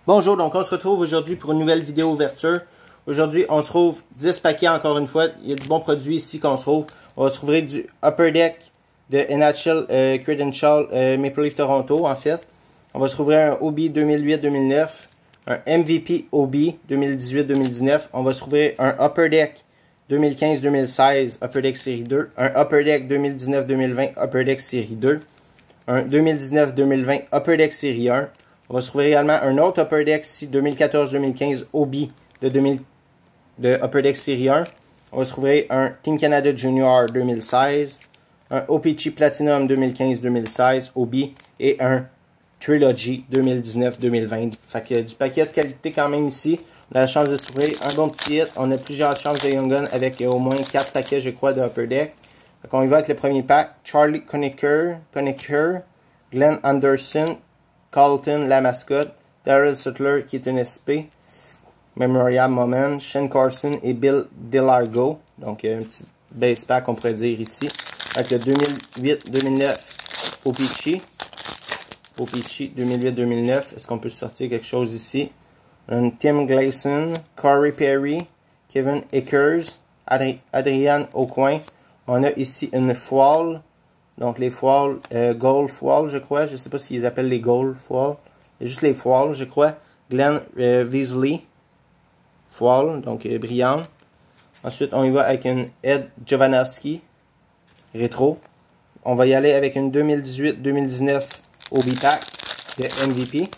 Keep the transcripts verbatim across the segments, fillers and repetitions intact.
Bonjour, donc on se retrouve aujourd'hui pour une nouvelle vidéo ouverture. Aujourd'hui, on se trouve dix paquets encore une fois. Il y a du bon produit ici qu'on se trouve. On va se trouver du Upper Deck de N H L euh, Credential euh, Maple Leaf Toronto en fait. On va se trouver un O B deux mille huit deux mille neuf, un M V P O B deux mille dix-huit deux mille dix-neuf. On va se trouver un Upper Deck deux mille quinze deux mille seize Upper Deck série deux, un Upper Deck deux mille dix-neuf deux mille vingt Upper Deck série deux, un deux mille dix-neuf deux mille vingt Upper Deck série un. On va se trouver également un autre Upper Deck ici, deux mille quatorze deux mille quinze O B de, deux mille, de Upper Deck série un. On va se trouver un Team Canada Junior deux mille seize, un O P C Platinum deux mille quinze deux mille seize O B et un Trilogy deux mille dix-neuf deux mille vingt. Fait que du paquet de qualité quand même ici. On a la chance de se trouver un bon petit hit. On a plusieurs chances de Young Gun avec au moins quatre paquets, je crois, de Upper Deck. Fait qu'on y va avec le premier pack. Charlie Conacher, Conacher, Glenn Anderson, Carlton, la mascotte, Daryl Suttler, qui est un S P, Memorial Moment, Shane Carson et Bill DeLargo. Donc, un petit base pack, on pourrait dire ici. Avec le deux mille huit deux mille neuf O P C. O P C deux mille huit deux mille neuf. Est-ce qu'on peut sortir quelque chose ici? Un Tim Gleason, Corey Perry, Kevin Akers, Adri Adrian Aucoin. On a ici une foile. Donc, les foiles, euh, gold foile, je crois. Je ne sais pas s'ils appellent les gold foiles. C'est juste les foiles, je crois. Glenn euh, Veasley, foile, donc euh, brillante. Ensuite, on y va avec une Ed Jovanovski, rétro. On va y aller avec une deux mille dix-huit deux mille dix-neuf O B pack de M V P.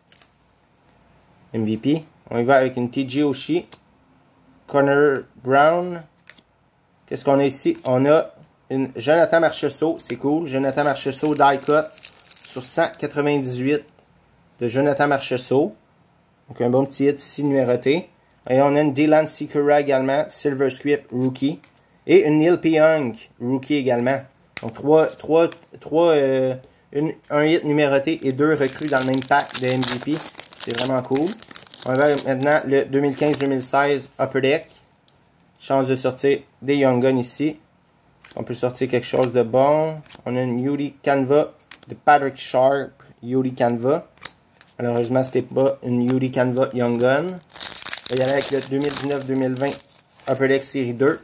M V P. On y va avec une T J Oshie, Connor Brown. Qu'est-ce qu'on a ici? On a une Jonathan Marchessault, c'est cool. Jonathan Marchessault die cut sur cent quatre-vingt-dix-huit de Jonathan Marchessault. Donc un bon petit hit ici numéroté. Et on a une Dylan Sikura également, Silver Script Rookie. Et une Neil Pionk Rookie également. Donc trois, trois, trois, euh, une, un hit numéroté et deux recrues dans le même pack de M V P. C'est vraiment cool. On va maintenant le deux mille quinze deux mille seize Upper Deck. Chance de sortir des Young Guns ici. On peut sortir quelque chose de bon. On a une Yuri Canva de Patrick Sharp. Yuri Canva. Malheureusement, c'était pas une Yuri Canva Young Gun. On va y aller avec le deux mille dix-neuf deux mille vingt Upper Deck série deux.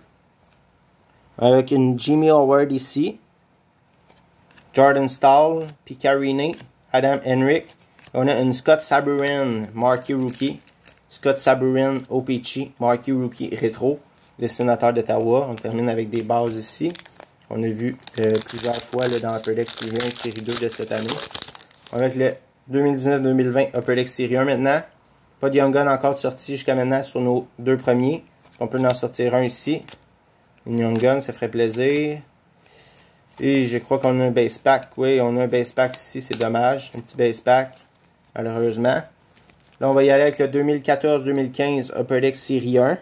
Avec une Jimmy Howard ici. Jordan Stahl. Picarine. Adam Henrik. On a une Scott Sabourin Marquee Rookie. Scott Sabourin O P C Marquee Rookie Rétro. Le sénateur d'Ottawa. On termine avec des bases ici. On a vu euh, plusieurs fois là, dans Upper Deck série un et série deux de cette année. Avec le deux mille dix-neuf deux mille vingt Upper Deck série un maintenant. Pas de Young Gun encore sorti jusqu'à maintenant sur nos deux premiers. On peut en sortir un ici. Une Young Gun, ça ferait plaisir. Et je crois qu'on a un base pack. Oui, on a un base pack ici, c'est dommage. Un petit base pack, malheureusement. Là, on va y aller avec le deux mille quatorze deux mille quinze Upper Deck série un.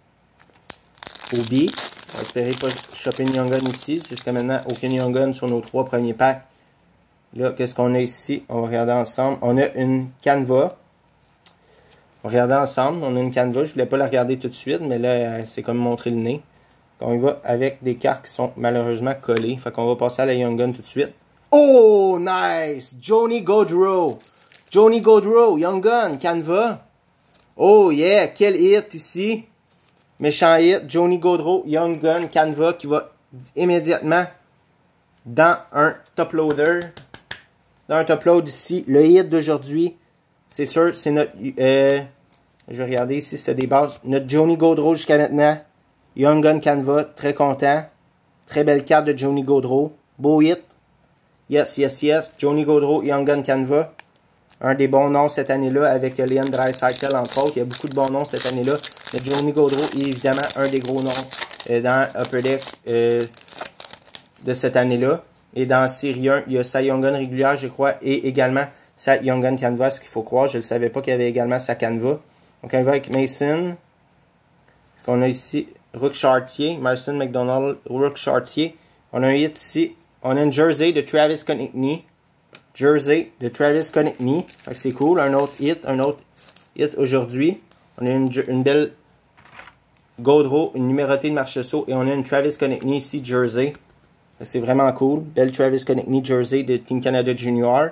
O B. On va espérer pas choper une Young Gun ici. Jusqu'à maintenant, aucune Young Gun sur nos trois premiers packs. Là, qu'est-ce qu'on a ici? On va regarder ensemble. On a une Canva. On va regarder ensemble. On a une Canva. Je voulais pas la regarder tout de suite, mais là, c'est comme montrer le nez. On y va avec des cartes qui sont malheureusement collées. Fait qu'on va passer à la Young Gun tout de suite. Oh, nice! Johnny Gaudreau. Johnny Gaudreau, Young Gun, Canva. Oh, yeah! Quel hit ici! Méchant hit, Johnny Gaudreau, Young Gun, Canva, qui va immédiatement dans un top loader. Dans un top load ici. Le hit d'aujourd'hui, c'est sûr, c'est notre... Euh, je vais regarder ici, c'est des bases. Notre Johnny Gaudreau jusqu'à maintenant. Young Gun, Canva, très content. Très belle carte de Johnny Gaudreau. Beau hit. Yes, yes, yes. Johnny Gaudreau, Young Gun, Canva. Un des bons noms cette année-là avec Leon Draisaitl entre autres. Il y a beaucoup de bons noms cette année-là. Mais Johnny Gaudreau est évidemment un des gros noms euh, dans Upper Deck euh, de cette année-là. Et dans Série un, il y a sa Young Gun régulière, je crois, et également sa Young Gun Canva, ce qu'il faut croire. Je ne savais pas qu'il y avait également sa Canva. Donc on va avec Mason. Ce qu'on a ici, Rook Chartier, Marcin McDonald, Rook Chartier. On a un hit ici. On a une jersey de Travis Konechny. Jersey de Travis Konechny. C'est cool. Un autre hit. Un autre hit aujourd'hui. On a une, une belle Gaudreau, une numérotée de Marchessault. Et on a une Travis Konechny ici, jersey. C'est vraiment cool. Belle Travis Konechny jersey de Team Canada Junior.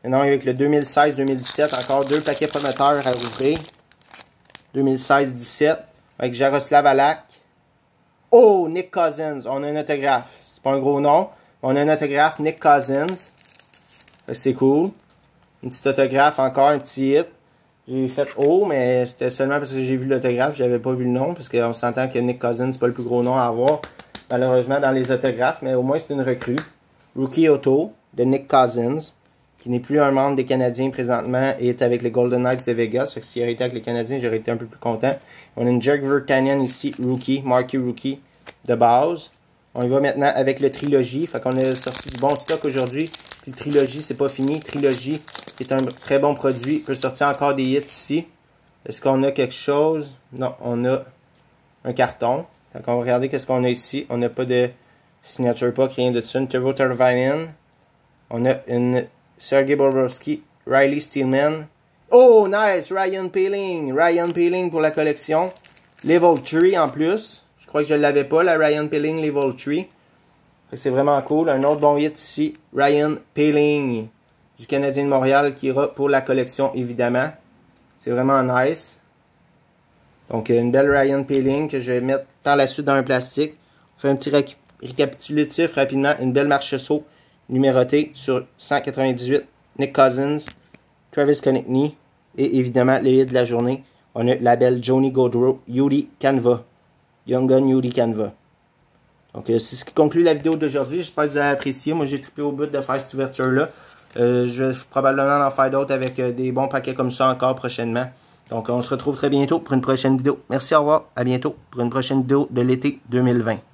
Maintenant, avec le deux mille seize deux mille dix-sept, encore deux paquets prometteurs à ouvrir. deux mille seize dix-sept, avec Jaroslav Halak. Oh, Nick Cousins, on a un autographe. C'est pas un gros nom. On a un autographe, Nick Cousins. C'est cool. Un petit autographe, encore un petit hit. J'ai fait oh, mais c'était seulement parce que j'ai vu l'autographe, j'avais pas vu le nom, parce qu'on s'entend que Nick Cousins, c'est pas le plus gros nom à avoir, malheureusement, dans les autographes, mais au moins c'est une recrue. Rookie Auto de Nick Cousins, qui n'est plus un membre des Canadiens présentement et est avec les Golden Knights de Vegas. Fait que s'il aurait été avec les Canadiens, j'aurais été un peu plus content. On a une Jake Virtanen ici, rookie, marqué rookie de base. On y va maintenant avec le Trilogy. Fait qu'on a sorti du bon stock aujourd'hui. Puis le Trilogy, c'est pas fini. Trilogy, qui est un très bon produit, peut sortir encore des hits ici. Est-ce qu'on a quelque chose? Non, on a un carton. Fait qu'on va regarder qu'est-ce qu'on a ici. On n'a pas de signature puck, rien de ça. Une Teuvo Teravainen. On a une Sergei Bobrovsky, Riley Steelman. Oh, nice! Ryan Poehling. Ryan Poehling pour la collection. Level trois en plus. Je crois que je ne l'avais pas, la Ryan Poehling Level trois. C'est vraiment cool. Un autre bon hit ici. Ryan Poehling du Canadien de Montréal qui ira pour la collection, évidemment. C'est vraiment nice. Donc, une belle Ryan Poehling que je vais mettre par la suite dans un plastique. On fait un petit ré récapitulatif rapidement. Une belle marche-saut numérotée sur cent quatre-vingt-dix-huit. Nick Cousins, Travis Konechny et évidemment le hit de la journée. On a la belle Johnny Gaudreau, Yuri Canva. Young Gun Yuri Canva. Donc, euh, c'est ce qui conclut la vidéo d'aujourd'hui. J'espère que vous avez apprécié. Moi, j'ai trippé au bout de faire cette ouverture-là. Euh, je vais probablement en faire d'autres avec euh, des bons paquets comme ça encore prochainement. Donc, on se retrouve très bientôt pour une prochaine vidéo. Merci, au revoir. À bientôt pour une prochaine vidéo de l'été deux mille vingt.